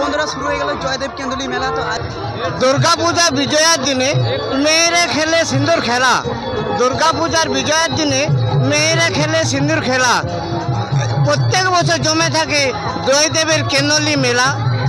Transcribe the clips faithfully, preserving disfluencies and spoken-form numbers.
বন্ধুরা শুরু হয়ে গেল জয়দেব কেন্দুলি মেলা। তো দুর্গা পূজা বিজয়ার দিনে মেয়েরা খেলে সিঁদুর খেলা। দুর্গা পূজার বিজয়ার দিনে মেয়েরা খেলে সিঁদুর খেলা। প্রত্যেক বছর জমে থাকে জয়দেবের কেন্দুলি মেলা।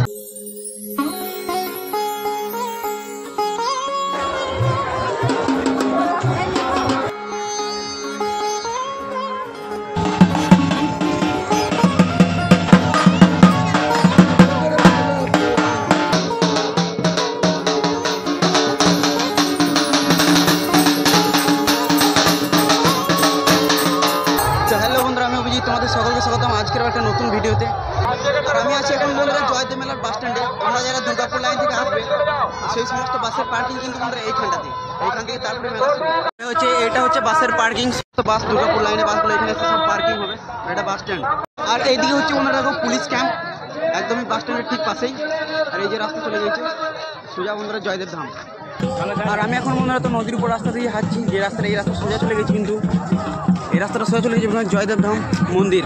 তোমাদের সকলকে স্বাগতম আজকের একটা নতুন ভিডিওতে। আর আমি আছি এখন বন্ধুরা জয়দেব মেলার বাস স্ট্যান্ডে। তোমরা যারা দুর্গাপুর লাইন থেকে আসবে সেই সমস্ত বাসের পার্কিং কিন্তু বন্ধুরা এইখানটাতে, এইখান থেকে তারপরে মেলা হচ্ছে। এটা হচ্ছে বাসের পার্কিং। বাস দুর্গাপুর লাইনে বাসগুলো এখানে এসে সব পার্কিং হবে। এটা বাস স্ট্যান্ড। আর এইদিকে হচ্ছে বন্ধুরা দেখো পুলিশ ক্যাম্প, একদমই বাস স্ট্যান্ডের ঠিক পাশেই। আর এই যে রাস্তা চলে গেছে সোজা বন্ধুরা জয়দেব ধাম। আর আমি এখন বন্ধুরা তো নদীর উপর রাস্তা দিয়ে হাঁটছি, যে রাস্তাটা এই রাস্তা সোজা চলে গেছি, কিন্তু এই রাস্তাটা সোজা চলে গেছে জয়দেব ধাম মন্দির।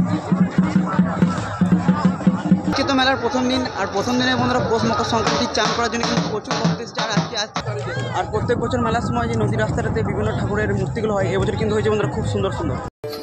আজকে তো মেলার প্রথম দিন, আর প্রথম দিনে বন্ধুরা পৌষ মকর সংক্রান্তি চান করার জন্য কিন্তু প্রচুর ভক্ত এসেছে। আর আজকে আসছে। আর প্রত্যেক বছর মেলার সময় যে নদীর রাস্তাটাতে বিভিন্ন ঠাকুরের মূর্তিগুলো হয়, এবছর কিন্তু হয়েছে বন্ধুরা খুব সুন্দর সুন্দর।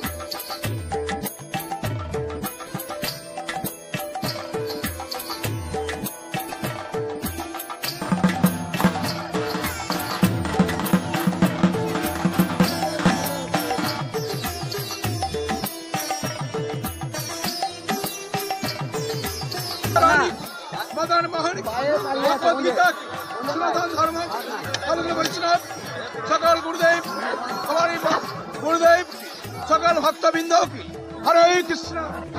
সকল গুরুদেব আমার গুরুদেব সকল ভক্তবৃন্দ হরে কৃষ্ণ।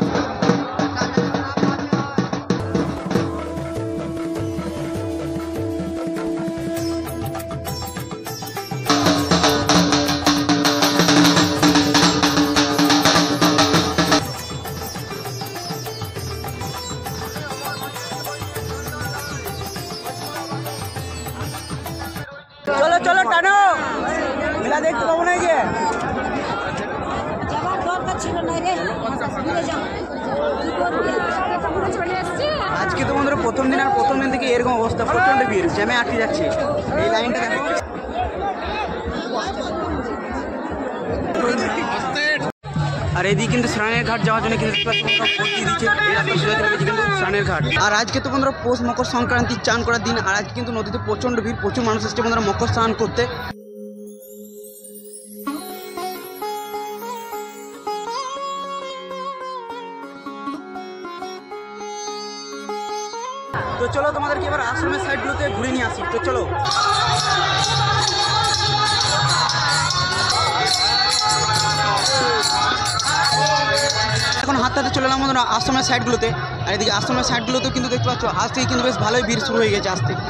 চলো চলো টানো, মেলা দেখতে পাবো না। যে আজকে তো বন্ধুরা প্রথম দিন, আর প্রথম দিন থেকে এরকম অবস্থা, প্রচন্ড ভিড়, জ্যামে আটকে যাচ্ছে। এই লাইনটা দেখো। আর এদিকে কিন্তু স্নানের ঘাট যাওয়ার জন্য কিন্তু কিন্তু স্নানের ঘাট। আর আজকে তো বন্ধুরা পৌষ মকর সংক্রান্তি চান করার দিন। আর আজকে কিন্তু নদীতে প্রচন্ড ভিড়, প্রচুর মানুষ এসছে বন্ধুরা মকর স্নান করতে। তো চলো তোমাদেরকে এবার আশ্রমের সাইডগুলোতে ঘুরে নিয়ে আসি। তো চলো। এখন হাতে হাতে চলে এলাম বন্ধুরা আশ্রমের সাইডগুলোতে। আর এদিকে আশ্রমের সাইডগুলোতেও কিন্তু দেখতে পাচ্ছ আজ থেকে কিন্তু বেশ ভালোই ভিড় শুরু হয়ে গেছে আজ থেকে।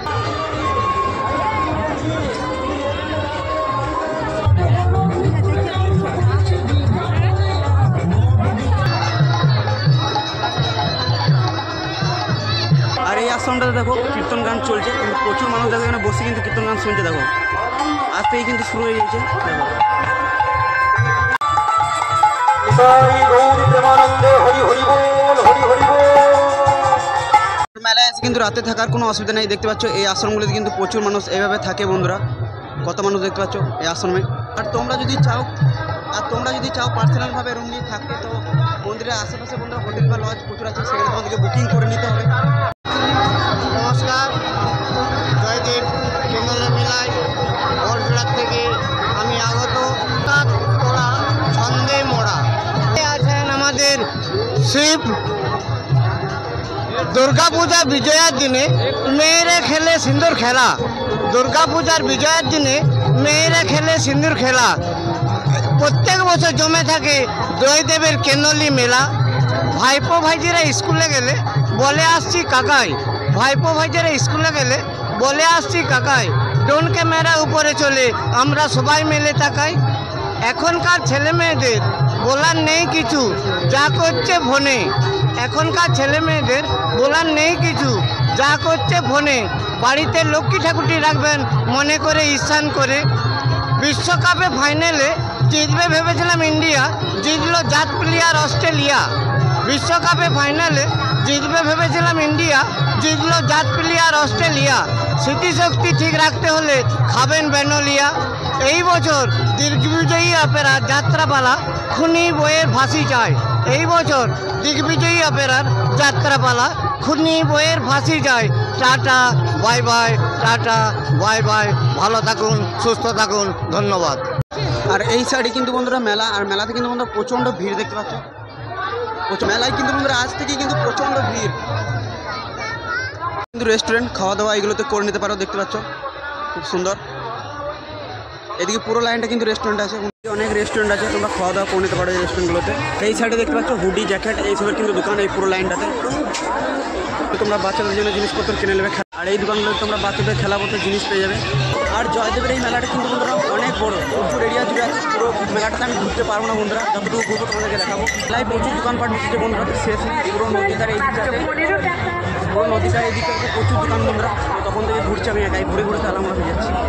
আর এই আশ্রমটাতে দেখো কীর্তন গান চলছে, কিন্তু প্রচুর মানুষ দেখো এখানে বসে কিন্তু কীর্তন গান শুনছে। দেখো আজ থেকেই কিন্তু শুরু হয়ে গেছে। দেখো মেলায় এসে কিন্তু রাতে থাকার কোনো অসুবিধা নেই। দেখতে পাচ্ছ এই আশ্রমগুলিতে কিন্তু প্রচুর মানুষ এভাবে থাকে বন্ধুরা। কত মানুষ দেখতে পাচ্ছ এই আশ্রমে। আর তোমরা যদি চাও আর তোমরা যদি চাও পার্সোনালভাবে রুম নিয়ে থাকতে, তো মন্দিরের আশেপাশে বন্ধুরা হোটেল বা লজ প্রচুর আছে, সেখানে তোমাদেরকে বুকিং করে নিতে হবে। নমস্কার, জয়দেব কেন্দুলি মেলায় বরজোড়ার থেকে আমি আগত। তোরা ছন্দে মোড়া আছেন আমাদের শিব। দুর্গা পূজা বিজয়ার দিনে মেয়েরা খেলে সিঁদুর খেলা। দুর্গা পূজার বিজয়ার দিনে মেয়েরা খেলে সিঁদুর খেলা। প্রত্যেক বছর জমে থাকে জয়দেবের কেন্দুলি মেলা। ভাইপো ভাইজিরা স্কুলে গেলে বলে আসছি কাকাই। ভাইপো ভাইজিরা স্কুলে গেলে বলে আসছি কাকাই। ড্রোন ক্যামেরা উপরে চলে আমরা সবাই মিলে তাকাই। এখনকার ছেলে মেয়েদের বলার নেই কিছু, যা করছে ফোনে। এখনকার ছেলে মেয়েদের বলার নেই কিছু, যা করছে ফোনে। বাড়িতে লক্ষ্মী ঠাকুরটি রাখবেন মনে করে ঈশান করে। বিশ্বকাপে ফাইনালে জিতবে ভেবেছিলাম ইন্ডিয়া, জিতলো জাত প্লেয়ার অস্ট্রেলিয়া। বিশ্বকাপে ফাইনালে জিতবে ভেবেছিলাম ইন্ডিয়া, জিতলো জাত প্লেয়ার অস্ট্রেলিয়া। স্মৃতিশক্তি ঠিক রাখতে হলে খাবেন বেনোলিয়া। এই বছর দিগ্বিজয়ী অপেরার যাত্রাপালা, খুনি বইয়ের ফাঁসি চায়। এই বছর দিগ্বিজয়ী অপেরার যাত্রাপালা, খুনি বইয়ের ফাঁসি চায়। Tata bye bye, tata bye bye, ভালো থাকুন, সুস্থ থাকুন, ধন্যবাদ। আর এই সাইডে কিন্তু বন্ধুরা মেলা, আর মেলাতে কিন্তু বন্ধুরা প্রচণ্ড ভিড় দেখতে পাচ্ছ। প্রচুর মেলায় কিন্তু বন্ধুরা আজ থেকে কিন্তু প্রচণ্ড ভিড়। কিন্তু রেস্টুরেন্ট খাওয়া দাওয়া এগুলোতে করে নিতে পারো, দেখতে পাচ্ছ খুব সুন্দর। এদিকে পুরো লাইনটা কিন্তু রেস্টুরেন্ট আছে, অনেক রেস্টুরেন্ট আছে, তোমরা খাওয়া দাওয়া করে নিতে পারো এই রেস্টুরেন্টগুলোতে। এই সাইডে দেখতে পাচ্ছ হুডি, জ্যাকেট এইসবের কিন্তু দোকান এই পুরো লাইনটাতে। তোমরা বাচ্চাদের জন্য জিনিসপত্র কিনে নেবে, আর এই দোকানগুলোতে তোমরা বাচ্চাদের খেলাপত্রের জিনিস পেয়ে যাবে। আর জয়দেবের এই মেলাটা কিন্তু বন্ধুরা অনেক বড়, প্রচুর এরিয়া জুড়ে আছে। পুরো মেলাটাতে আমি ঘুরতে পারবো না বন্ধুরা, যতটুকু ঘুরবো তোমাদেরকে দেখাবো। মেলায় প্রচুর দোকানপাট হচ্ছে বন্ধুরা, শেষ পুরো নদীটার এই দিকটাতে, পুরো নদীটার এই দিকটাতে প্রচুর দোকান বন্ধুরা। তখন থেকে ঘুরছি আমি একাই, ঘুরে ঘুরে তাহলে আমরা হয়ে যাচ্ছি।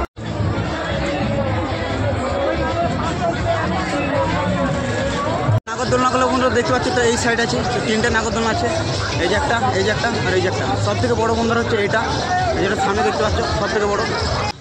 নাগরদোলনাগুলো বন্ধুরা দেখতে পাচ্ছি তো এই সাইড আছে, তিনটে নাগরদোলনা আছে। এই যে একটা, এই যে একটা, আর এই যে একটা। সব থেকে বড় বন্ধুরা হচ্ছে এটা, যেটা সামনে দেখতে পাচ্ছ সব থেকে বড়।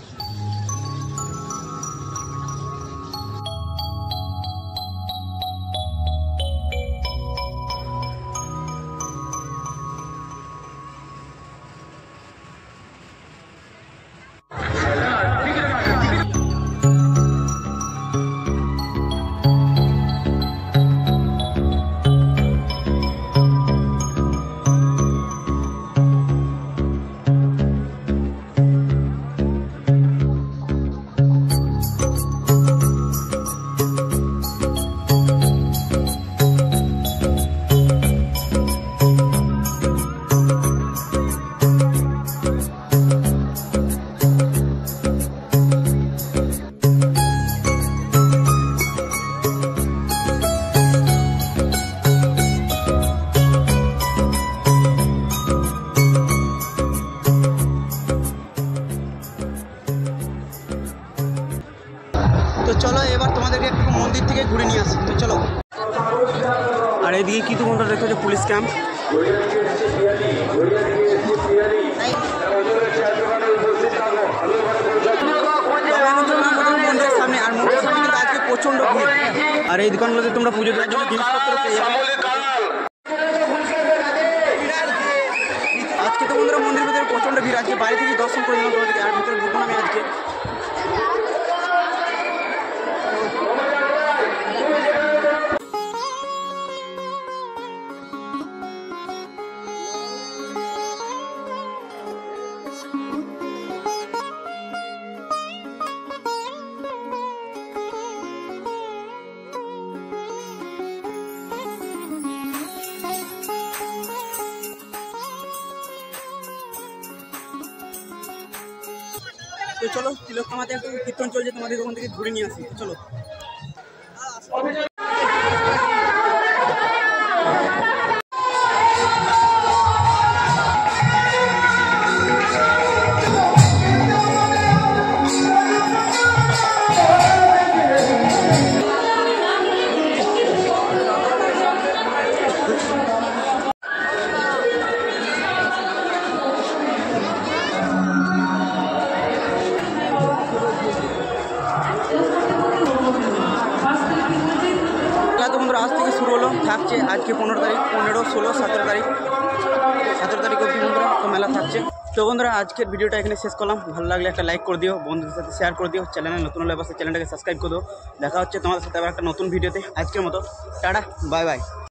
তো চলো এবার তোমাদেরকে একটু মন্দির থেকে ঘুরে নিয়ে আসি, তো চলো। আর এইদিকে কিন্তু বন্ধুরা দেখতে হচ্ছে পুলিশ ক্যাম্প। মন্দিরের সামনে, আর মন্দিরের সামনে কিন্তু আজকে প্রচন্ড ভিড়। আর এই দোকানগুলোতে তোমরা পুজো দেওয়ার জন্য জিনিসপত্র পেয়ে যাবে। আজকে তো বন্ধুরা মন্দিরের ভিতরে প্রচন্ড ভিড়। আজকে বাইরে থেকে দর্শন করে দিলাম তোমাদেরকে, আর ভিতরে ঢুকবো আমি আজকে। তো চলো তিলোত্তমাতে একটু কীর্তন চলছে, তোমাদের ওখান থেকে ঘুরে নিয়ে আসি, চলো। আজ থেকে শুরু হলো, থাকছে আজকে পনেরো তারিখ, পনেরো ষোলো সতেরো তারিখ, সতেরো তারিখ অবধি বন্ধুরা তো মেলা থাকছে। তো বন্ধুরা আজকের ভিডিওটা এখানে শেষ করলাম। ভালো লাগলে একটা লাইক করে দিও, বন্ধুদের সাথে শেয়ার করে দিও। চ্যানেলে নতুন হলে অবশ্যই চ্যানেলটাকে সাবস্ক্রাইব করে দিও। দেখা হচ্ছে তোমাদের সাথে আবার একটা নতুন ভিডিওতে। আজকের মতো টাটা, বাই বাই।